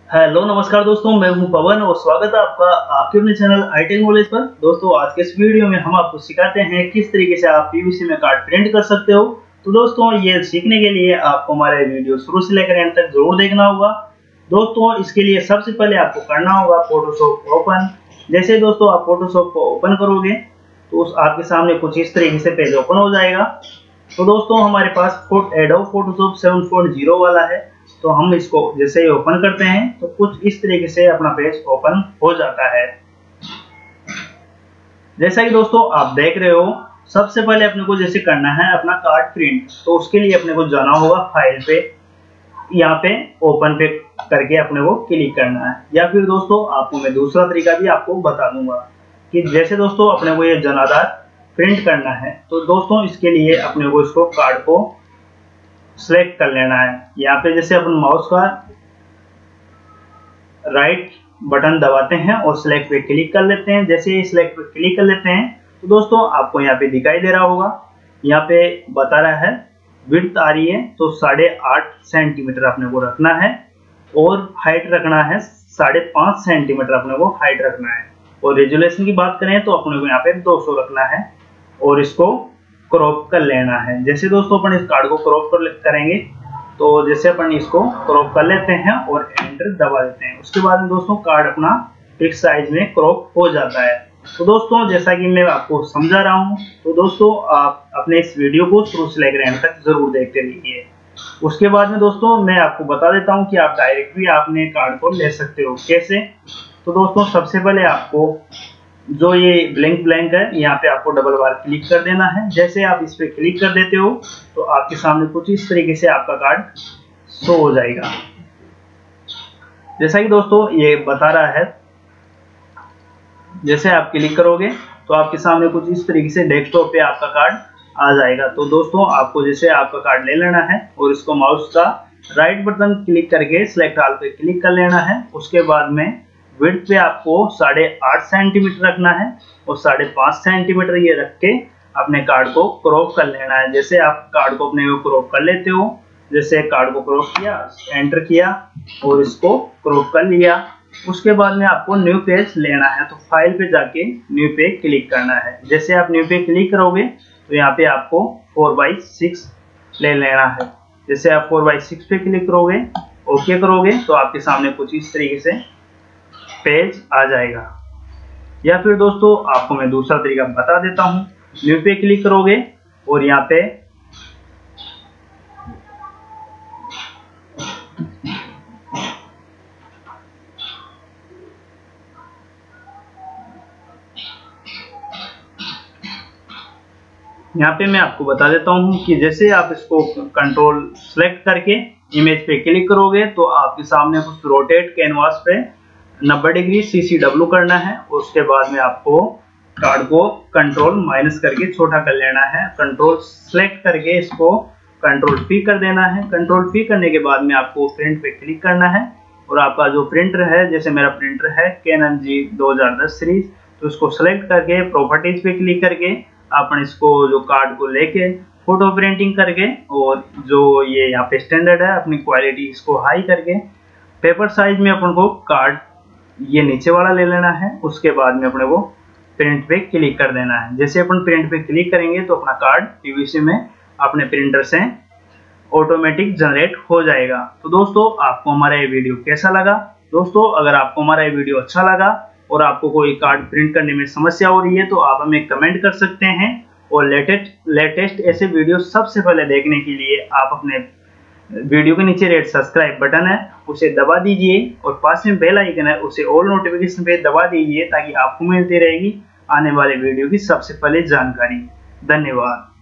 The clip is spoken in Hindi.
हेलो नमस्कार दोस्तों, मैं हूं पवन और स्वागत है आपका आपके अपने चैनल आई नॉलेज पर। दोस्तों आज के इस वीडियो में हम आपको सिखाते हैं किस तरीके से आप पीवीसी में कार्ड प्रिंट कर सकते हो। तो दोस्तों ये सीखने के लिए आपको हमारा वीडियो शुरू से लेकर एंड तक जरूर देखना होगा। दोस्तों इसके लिए सबसे पहले आपको करना होगा फोटोशॉप ओपन। जैसे दोस्तों आप फोटोशॉप को ओपन करोगे तो आपके सामने कुछ इस तरीके से पेज ओपन हो जाएगा। तो दोस्तों हमारे पास एडोब फोटोशॉप 7.0 वाला है, तो हम इसको जैसे ही ओपन करते हैं तो कुछ इस तरीके से अपना पेज ओपन हो जाता है। जैसा कि दोस्तों आप देख रहे हो, सबसे पहले अपने को जैसे करना है अपना कार्ड प्रिंट, तो उसके लिए अपने को जाना होगा फाइल पे, यहाँ पे ओपन पे करके अपने को क्लिक करना है। या फिर दोस्तों आपको मैं दूसरा तरीका भी आपको बता दूंगा कि जैसे दोस्तों अपने को ये जनादार प्रिंट करना है, तो दोस्तों इसके लिए अपने को इसको कार्ड को सेलेक्ट कर लेना है। यहाँ पे जैसे अपन माउस का राइट बटन दबाते हैं और सिलेक्ट पे क्लिक कर लेते हैं। जैसे ही सिलेक्ट पे क्लिक कर लेते हैं तो दोस्तों आपको यहाँ पे दिखाई दे रहा होगा, यहाँ पे बता रहा है विड्थ आ रही है तो 8.5 सेंटीमीटर अपने को रखना है और हाइट रखना है 5.5 सेंटीमीटर अपने को हाइट रखना है। और रेजुलेशन की बात करें तो अपने को यहाँ पे 200 रखना है और इसको क्रॉप कर लेना है। जैसे दोस्तों अपन इस कार्ड को क्रॉप करेंगे तो जैसे अपन इसको क्रॉप कर लेते हैं और एंटर दबा देते हैं, उसके बाद में दोस्तों कार्ड अपना फिक्स साइज में क्रॉप हो जाता है। तो दोस्तों जैसा कि मैं आपको समझा रहा हूं, तो दोस्तों आप अपने इस वीडियो को शुरू से लेकर एंड तक जरूर देखते रहिए। उसके बाद में दोस्तों मैं आपको बता देता हूं कि आप डायरेक्ट भी आपने कार्ड को ले सकते हो। कैसे? तो दोस्तों सबसे पहले आपको जो ये ब्लैंक है यहाँ पे आपको डबल बार क्लिक कर देना है। जैसे आप इस पे क्लिक कर देते हो तो आपके सामने कुछ इस तरीके से आपका कार्ड शो हो जाएगा। जैसा कि दोस्तों ये बता रहा है, जैसे आप क्लिक करोगे तो आपके सामने कुछ इस तरीके से डेस्कटॉप पे आपका कार्ड आ जाएगा। तो दोस्तों आपको जैसे आपका कार्ड ले लेना है और इसको माउस का राइट बटन क्लिक करके सिलेक्ट ऑल पे क्लिक कर लेना है। उसके बाद में विड्थ पे आपको 8.5 सेंटीमीटर रखना है और 5.5 सेंटीमीटर ये रख के अपने कार्ड को क्रॉप कर लेना है। जैसे आप कार्ड को अपने क्रॉप कर लेते हो, जैसे कार्ड को क्रॉप किया, एंटर किया और इसको क्रॉप कर लिया, उसके बाद में आपको न्यू पेज लेना है। तो फाइल पे जाके न्यू पे क्लिक करना है। जैसे आप न्यू पे क्लिक करोगे तो यहाँ पे आपको 4/6 ले लेना है। जैसे आप 4/6 पे क्लिक करोगे, ओके करोगे तो आपके सामने कुछ इस तरीके से पेज आ जाएगा। या फिर दोस्तों आपको मैं दूसरा तरीका बता देता हूं। न्यू पे क्लिक करोगे और यहाँ पे मैं आपको बता देता हूं कि जैसे आप इसको कंट्रोल सेलेक्ट करके इमेज पे क्लिक करोगे तो आपके सामने कुछ रोटेट कैनवास पे 90 डिग्री CCW करना है। उसके बाद में आपको कार्ड को कंट्रोल माइनस करके छोटा कर लेना है। कंट्रोल सेलेक्ट करके इसको कंट्रोल P कर देना है। कंट्रोल P करने के बाद में आपको प्रिंट पे क्लिक करना है और आपका जो प्रिंटर है, जैसे मेरा प्रिंटर है Canon G 2010 सीरीज, तो इसको सेलेक्ट करके प्रॉपर्टीज पे क्लिक करके अपन इसको जो कार्ड को लेके फोटो प्रिंटिंग करके और जो ये यहाँ पे स्टैंडर्ड है अपनी क्वालिटी इसको हाई करके पेपर साइज में अपन को कार्ड ये नीचे वाला ले लेना है। उसके बाद में अपने को प्रिंट पे क्लिक कर देना है। जैसे अपन प्रिंट पे क्लिक करेंगे तो अपना कार्ड पीवीसी में अपने प्रिंटर से ऑटोमेटिक जनरेट हो जाएगा। तो दोस्तों आपको हमारा ये वीडियो कैसा लगा? दोस्तों अगर आपको हमारा ये वीडियो अच्छा लगा और आपको कोई कार्ड प्रिंट करने में समस्या हो रही है तो आप हमें कमेंट कर सकते हैं। और लेटेस्ट ऐसे वीडियो सबसे पहले देखने के लिए आप अपने वीडियो के नीचे रेड सब्सक्राइब बटन है उसे दबा दीजिए और पास में बेल आइकन है उसे ऑल नोटिफिकेशन पे दबा दीजिए ताकि आपको मिलती रहेगी आने वाले वीडियो की सबसे पहले जानकारी। धन्यवाद।